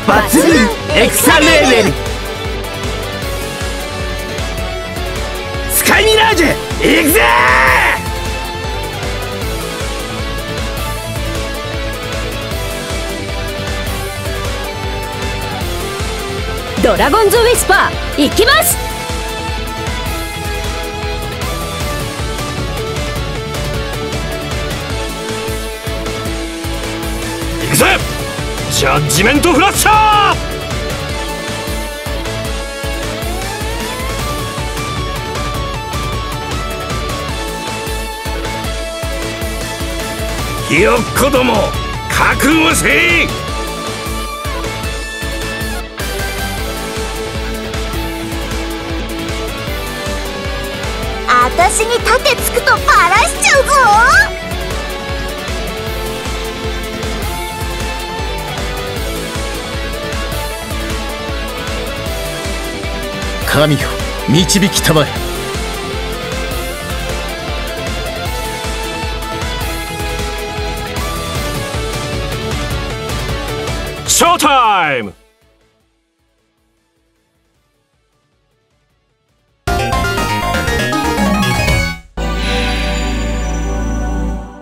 抜群エクサレーベル。スカイミラージュ行くぜー。ドラゴンズウィスパー行きます。 行くぜジャッジメントフラッシャー。ひよっこども覚悟せい。 あたしに盾つくとバラしちゃうぞ。 神よ導きたまえ。 ショータイム。